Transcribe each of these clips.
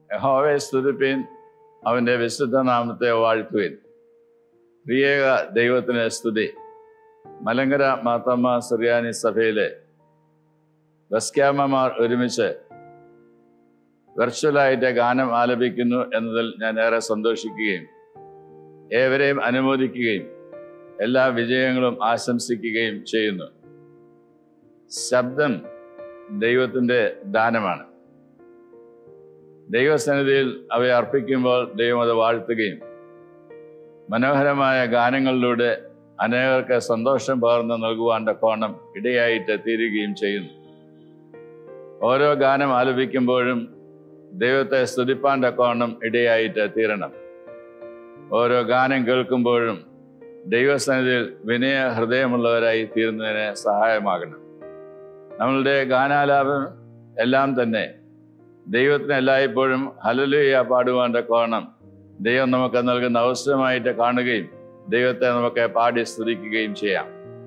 യഹോവയെ സ്തുതിപ്പിൻ, അവൻ്റെ വിശുദ്ധ നാമത്തെ വാഴ്ത്തുവിൻ. ത്രിയേക ദൈവത്തിന് സ്തുതി. മലങ്കര മാർത്തോമ്മ സുറിയാനി സഭയിലെ ബസ്ക്യാമ്മമാർ ഒരുമിച്ച് വെർച്വലായിട്ട് ഗാനം ആലപിക്കുന്നു എന്നതിൽ ഞാൻ ഏറെ സന്തോഷിക്കുകയും ഏവരെയും അനുമോദിക്കുകയും എല്ലാ വിജയങ്ങളും ആശംസിക്കുകയും ചെയ്യുന്നു. ശബ്ദം ദൈവത്തിൻ്റെ ദാനമാണ്. ദൈവസന്നിധിയിൽ അവയെ അർപ്പിക്കുമ്പോൾ ദൈവം അത് വാഴ്ത്തുകയും മനോഹരമായ ഗാനങ്ങളിലൂടെ അനേകർക്ക് സന്തോഷം പകർന്ന് നൽകുവാൻ തക്കവണ്ണം ഇടയായിട്ട് തീരുകയും ചെയ്യുന്നു. ഓരോ ഗാനം ആലപിക്കുമ്പോഴും ദൈവത്തെ സ്തുതിപ്പാൻ തക്കവണ്ണം ഇടയായിട്ട് തീരണം. ഓരോ ഗാനം കേൾക്കുമ്പോഴും ദൈവസന്നിധിയിൽ വിനയ ഹൃദയമുള്ളവരായി തീരുന്നതിന് സഹായമാകണം. നമ്മളുടെ ഗാനാലാപം എല്ലാം തന്നെ ദൈവത്തിന് എല്ലായ്പ്പോഴും ഹല്ലേലൂയ പാടുവാൻ തക്കവണ്ണം ദൈവം നമുക്ക് നൽകുന്ന അവസരമായിട്ട് കാണുകയും ദൈവത്തെ നമുക്ക് പാടി സ്തുതിക്കുകയും ചെയ്യാം.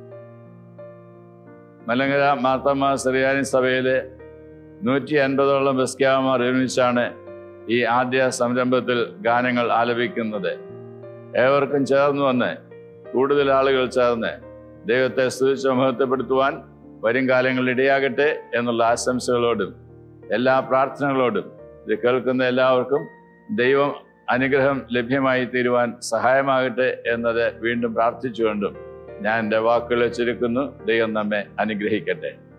മലങ്കര മാർത്തോമ്മ സുറിയാനി സഭയിലെ 150ഓളം ബസ്ക്യാമ്മമാർ ഒരുമിച്ചാണ് ഈ ആദ്യ സംരംഭത്തിൽ ഗാനങ്ങൾ ആലപിക്കുന്നത്. ഏവർക്കും ചേർന്ന് വന്ന് കൂടുതൽ ആളുകൾ ചേർന്ന് ദൈവത്തെ സ്തുതിച്ച് മഹത്വപ്പെടുത്തുവാൻ വരും കാലങ്ങളിൽ ഇടയാകട്ടെ എന്നുള്ള ആശംസകളോടും എല്ലാ പ്രാർത്ഥനകളോടും ഇത് കേൾക്കുന്ന എല്ലാവർക്കും ദൈവം അനുഗ്രഹം ലഭ്യമായി തീരുവാൻ സഹായമാകട്ടെ എന്നത് വീണ്ടും പ്രാർത്ഥിച്ചുകൊണ്ടും ഞാൻ എൻ്റെ വാക്കുകളെ ചുരുക്കുന്നു. ദൈവം നമ്മെ അനുഗ്രഹിക്കട്ടെ.